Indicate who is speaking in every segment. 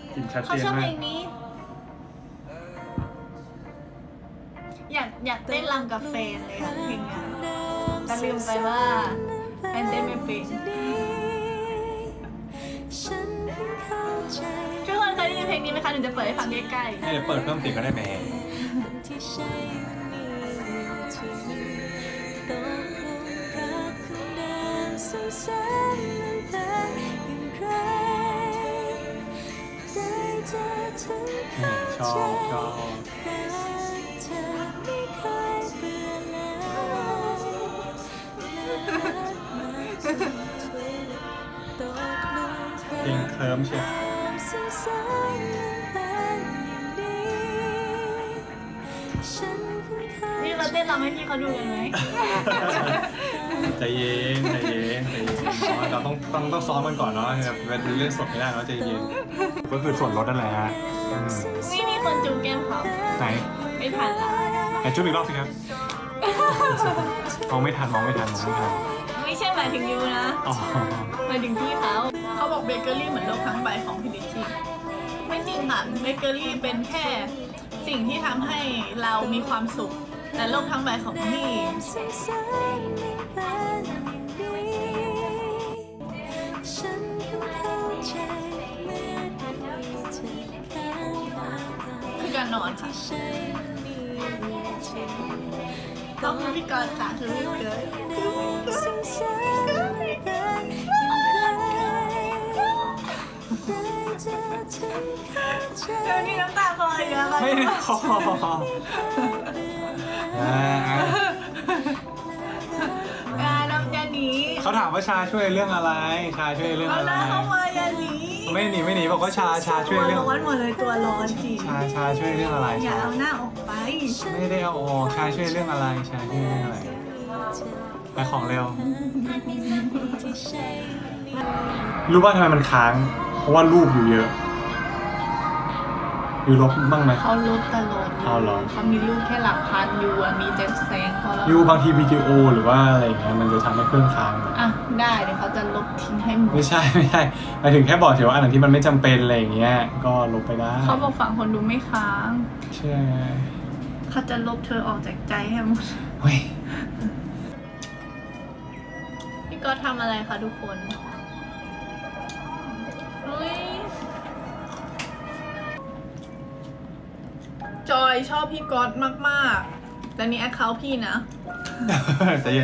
Speaker 1: กินชัดเจนมากเขาชอบเพลงนี้อยากเต้นรำกับแฟนเลยค่ะเพลงนี้แต่ลืมไปว่าแฟนเต้นไม่เป็นทุกคนเคยได้ยินเพลงนี้ไหมคะหนูจะเปิดให้ฟังใกล้ๆ
Speaker 2: เดี๋ยวเปิดเพิ่มเสียงก็ได้แม่ชอบเพลงเคิร์มใช่
Speaker 1: นี่เราเต้นรำให้พี่เขาดูกันไหม
Speaker 2: ใจเย็นเราต้องซ้อมกันก่อนเนาะแบบเล่นสดไม่ได้เนาะใจเย็นก็คือส่วนลดนั่นแหละฮะ
Speaker 1: นี่มีคนจูบแก้มเขา
Speaker 2: ไหน
Speaker 1: ไม่ทันละ
Speaker 2: ไหนจูบอีกรอบสิครับมองไม่ทันไม่
Speaker 1: ใช่หมายถึงยูนะหมายถึงพี่เขาบอกเบเกอรี่เหมือนโลกทั้งใบของพี่ดิชี่ไม่จริงค่ะเบเกอรี่เป็นแค่สิ่งที่ทำให้เรามีความสุขแต่โลกทั้งใบของพี่คือการนอนค่ะต้องพี่กรณ์ค่ะคือพี่เกิดเดี๋ยวนี้น้ำตาคลอเยอะ
Speaker 2: ไม่คอ
Speaker 1: น้ำยาหนี
Speaker 2: เขาถามว่าชาช่วยเรื่องอะไรชาช่วยเรื่องอะไร
Speaker 1: เขามายาหนี
Speaker 2: ไม่หนีบอกว่าชาช่วยเรื่อง
Speaker 1: ร้อนหมดเลยตัวร้อนจริง
Speaker 2: ชาช่วยเรื่องอะไร
Speaker 1: อย่าเอาหน้าออกไป
Speaker 2: ไม่ได้เอาออกชาช่วยเรื่องอะไรชาช่วยเรื่องอะไรไปของเร็วรู้ว่าทำไมมันค้างเพราะว่ารูปอยู่เยอะอยู่ลบบ้างไหม
Speaker 1: เขาลบตลอดเขามีรูปแค่หลักพันอยู่มีแจ็คแซงเขา
Speaker 2: อยู่บางทีวิดีโอหรือว่าอะไรอย่างเงี้ยมันจะทำให้เครื่องค้าง
Speaker 1: อ่ะได้เดี๋ยวเขาจะลบทิ้งให้หมด
Speaker 2: ไม่ใช่หมายถึงแค่บอกเฉยว่าอันไหนที่มันไม่จำเป็นอะไรอย่างเงี้ยก็ลบไปได้
Speaker 1: เขาบอกฝั่งคนดูไม่ค้าง
Speaker 2: ใช่
Speaker 1: เขาจะลบเธอออกจากใจให้หมดพี่ก็ทำอะไรคะทุกคนจอยชอบพี่ก๊อตมากๆแต่นี่แอคเคาท์พี่นะ
Speaker 2: ใจเย็น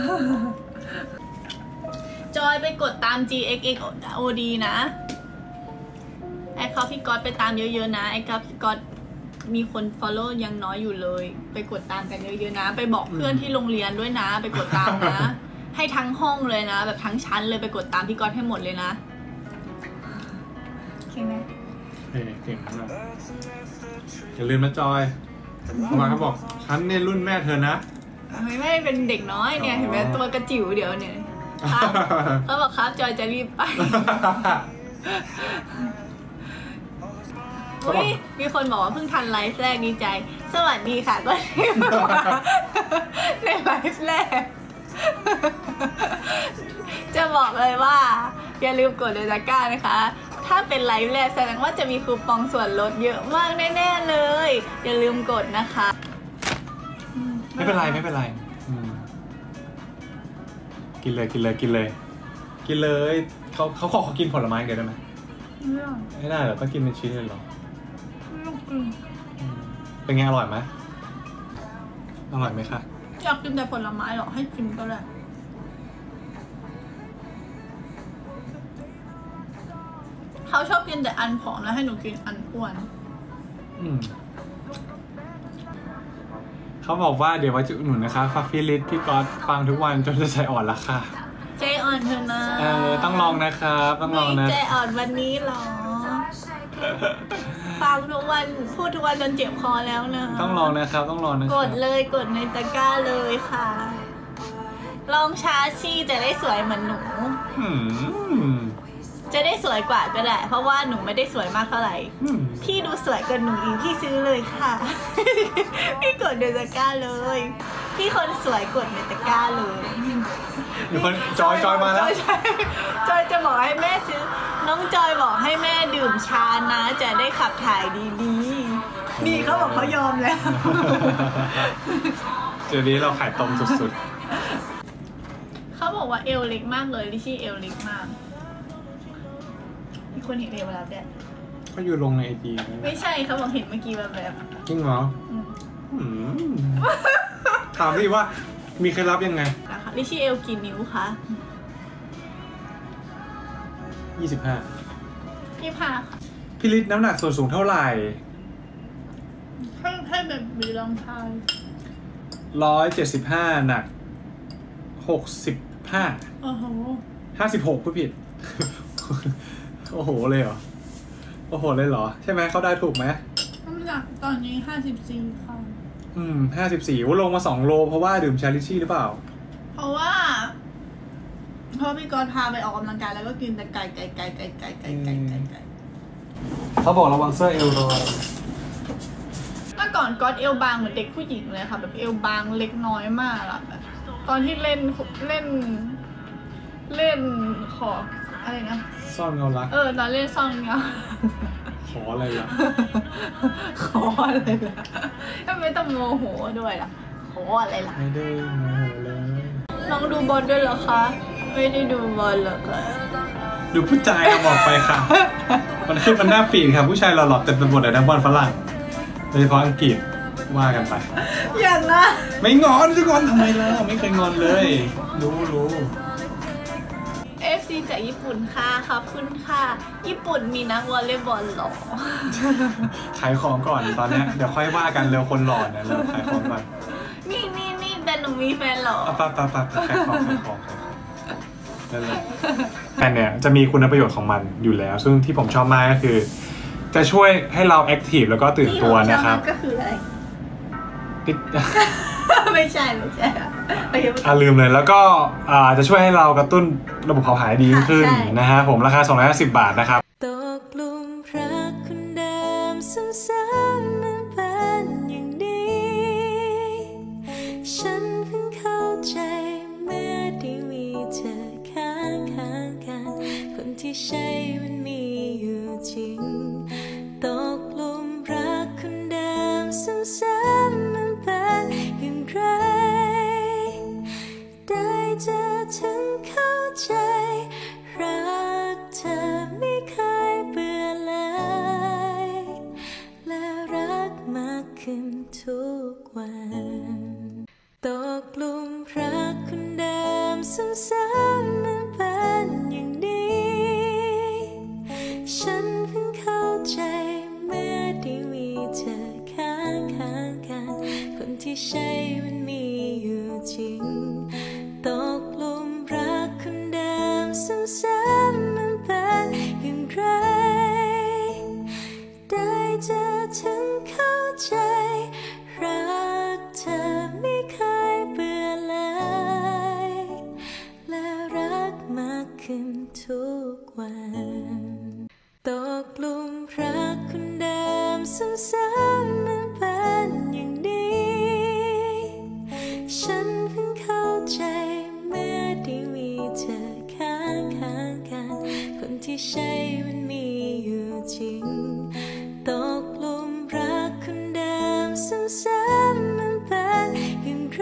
Speaker 1: จอยไปกดตาม GXXOD นะแอคเคาท์พี่ก๊อตไปตามเยอะๆนะแอคเคาท์พี่ก๊อตมีคน follow ยังน้อยอยู่เลยไปกดตามกันเยอะๆนะไปบอกเพื่อนที่โรงเรียนด้วยนะไปกดตามนะให้ทั้งห้องเลยนะแบบทั้งชั้นเลยไปกดตามพี่ก๊อตให้หมดเลยนะโอเคไหม
Speaker 2: เก่งมากอย่าลืมนะจอยมาเขาบอกฉันเนี่ยรุ่นแม่เธอนะ
Speaker 1: ไม่เป็นเด็กน้อยเนี่ยเห็นไหมตัวกระจิ๋วเดี๋ยวเนี่ยครับเขาบอกครับจอยจะรีบไปมีคนบอกว่าเพิ่งทันไลฟ์แรกดีใจสวัสดีค่ะก็ในไลฟ์แรกจะบอกเลยว่าอย่าลืมกดโดยตะกร้านะคะถ้าเป็นไลฟ์แรกแสดงว่าจะมีคูปองส่วนลดเยอะมากแน่ๆเลยอย่าลืมกดนะคะ
Speaker 2: ไม่เป็นไรกินเลยเขาขอกินผลไม้เดี๋ยวได้ไหมไม่ได้หรอต้องกินเป็นชิ้นเลยหรอเป็นไงอร่อยไหมคะ
Speaker 1: อยากกินแต่ผลไม้หรอให้กินก็ได้เขาชอบกินแต่อันผอมแล้วให้หนูกินอันอ้วน
Speaker 2: เขาบอกว่าเดี๋ยวไว้จะอุดหนุนนะคะฝากพี่ลิศพี่ก๊อตฟังทุกวันจนจะใจอ่อนละค่ะ
Speaker 1: ใจอ่อนเถอะนะ
Speaker 2: ต้องลองนะครับต้องลองนะ
Speaker 1: ใจอ่อนวันนี้หรอฟังทุกวันพูดทุกวันจนเจ็บคอแล้วนะ
Speaker 2: ต้องลองนะครับต้องลองนะ
Speaker 1: กดเลยกดในตะกร้าเลยค่ะลองชาชีจะได้สวยเหมือนหนูจะได้สวยกว่าก็ได้เพราะว่าหนูไม่ได้สวยมากเท่าไหร่พี่ดูสวยกว่าหนูอีกพี่ซื้อเลยค่ะพี่กดในตะกร้าเลยพี่คนสวยกดในตะกร้าเลย
Speaker 2: มีคนจอยมาแล้ว
Speaker 1: จอยจะบอกให้แม่ซื้อน้องจอยบอกให้แม่ดื่มชานะจะได้ขับถ่ายดีๆนี่เขาบอกเขายอมแล้ว
Speaker 2: เดี๋ยวนี้เราขายตรงสุด
Speaker 1: เขาบอกว่าเอวเล็กมากเลยลิชี่เอวเล็กมากมีคนเห็นเอวแล้วเนี่ย
Speaker 2: ๆก็อยู่ลงในไอจี
Speaker 1: ไม่ใช่เขาบอกเห็นเมื่อกี้แบบ
Speaker 2: จริงเหรอถามพี่ว่ามีเคล็ดลับยังไง
Speaker 1: นะคะลิชี่เอลกี่นิ้วคะ
Speaker 2: 25
Speaker 1: 25ค่ะ
Speaker 2: พี่ฤทธิ์น้ำหนักส่วนสูงเท่าไหร่
Speaker 1: ให้แบบมีรองเท้า
Speaker 2: 175หนัก65
Speaker 1: โอ้โห
Speaker 2: 56ผู้ผิด โอ้โหเลยเหรอโอ้โหเลยเหรอใช่ไหมเขาได้ถูกไหม
Speaker 1: น้ำหนักตอนนี้54ค่ะ
Speaker 2: 54ว่าลงมา2 โลเพราะว่าดื่มชาลิชี่หรือเปล่า
Speaker 1: เพราะพี่กรณ์พาไปออกกำลังกายแล้วก็กินแต่ไก่
Speaker 2: เขาบอกระวังเสื้อเอวลอย
Speaker 1: เมื่อก่อนก๊อตเอวบางเหมือนเด็กผู้หญิงเลยค่ะแบบเอวบางเล็กน้อยมากอะแบบตอนที่เล่นขออะไรนะ
Speaker 2: ซ่อนเงารัก
Speaker 1: ตอนเล่นซ่อนเงา
Speaker 2: ขออะไรล่ะ
Speaker 1: ขออะไรล่ะทำไมต้องโมโหด้วยล่ะขออะไรล่ะ
Speaker 2: ไม่ได้โมโหเลย
Speaker 1: น้องดูบอลด้วยเหรอคะไม่ได้ดูบอลเหรอคะ
Speaker 2: ดูผู้ชายเอาบอกไปค่ะ มันขึ้นมันหน้าฟีดครับผู้ชายหล่อๆเต็มไปหมดเลยนะบอลฝรั่งโดยเฉพาะอังกฤษว่ากันไป
Speaker 1: อย่างนะ
Speaker 2: ไม่งอนจะงอนทำไมล่ะไม่เคยงอนเลยรู้
Speaker 1: FC จากญี่ปุ่นค่ะขอบคุณค่ะญี่ปุ่นมีนักวอลเลย์บอลหรอ
Speaker 2: ขายของก่อนตอนนี้เดี๋ยวค่อยว่ากันเร็วคนหล่อเนี่ยเราขายของก่อน
Speaker 1: นี่แต่หนูมีแฟนหรอ
Speaker 2: ปะขายของนั่นแหละแผ่นเนี่ยจะมีคุณประโยชน์ของมันอยู่แล้วซึ่งที่ผมชอบมากก็คือจะช่วยให้เราแอคทีฟแล้วก็ตื่นตัวนะครับ
Speaker 1: ก็คืออะไร ไม่ใช่
Speaker 2: ลืมเลยแล้วก็จะช่วยให้เรากระตุ้นระบบเผาผลาญดีขึ้นนะฮะผมราคา250 บาทนะครับ
Speaker 3: ตกหลุมรักคนเดิมซ้ำๆมันเป็นอย่างนี้ฉันเพิ่งเข้าใจเมื่อได้มีเธอข้างกันคนที่ใช่มันมีอยู่จริงตกหลุมรักคนเดิมซ้ำๆมันเป็นอย่างไรได้เจอถึงเข้าใจรักเธอไม่เคยเบื่อเลยและรักมากขึ้นทุกวันตกหลุมรักคนเดิมซ้ำๆมันเป็นอย่างนี้ฉันเพิ่งเข้าใจเมื่อได้มีเธอข้างกันคนที่ใช่มันมีอยู่จริงตกหลุมรักคนเดิมซ้ำๆมันเป็นอย่างไรได้เจอถึงเข้าใจรักเธอไม่เคยเบื่อเลยและรักมากขึ้นทุกวันตกหลุมรักคนเดิมซ้ำๆมันเป็นอย่างนี้ฉันเพิ่งเข้าใจเมื่อได้มีเธอข้างกันคนที่ใช่มันมีอยู่จริงตกหลุมรักคนเดิมซ้ำๆมันเป็นอย่างไร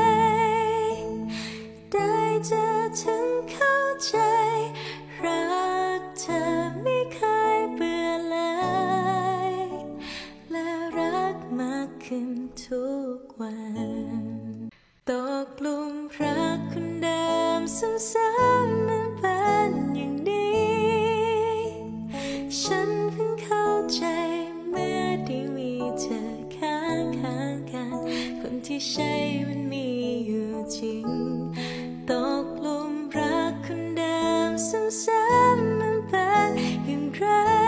Speaker 3: ได้เจอถึงเข้าใจรักเธอไม่เคยเบื่อเลยและรักมากขึ้นทุกวันตกหลุมรักคนเดิมซ้ำๆมันเป็นอย่างนี้ฉันเพิ่งเข้าใจเมื่อได้มีเธอข้างกันคนที่ใช่มันมีอยู่จริงตกหลุมรักคนเดิมซ้ำๆมันเป็นอย่างไร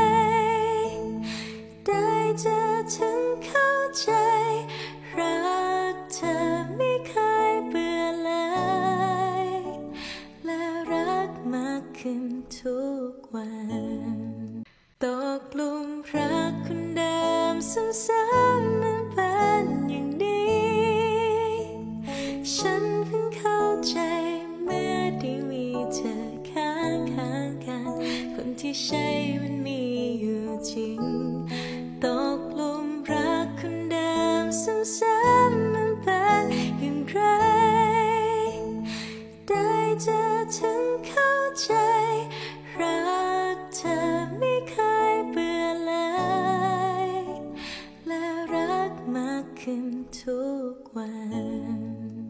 Speaker 3: ได้เจอถึงเข้าใจรักเธอไม่เคยเบื่อเลยและรักมากขึ้นทุกวันตกหลุมรักคนเดิมซ้ำๆมันเป็นอย่างนี้ฉันเพิ่งเข้าใจเมื่อได้มีเธอข้างกันคนที่ใช่ตกหลุมรักคนเดิมซ้ำๆมันเป็นอย่างไรได้เจอถึงเข้าใจรักเธอไม่เคยเบื่อเลยและรักมากขึ้นทุกวัน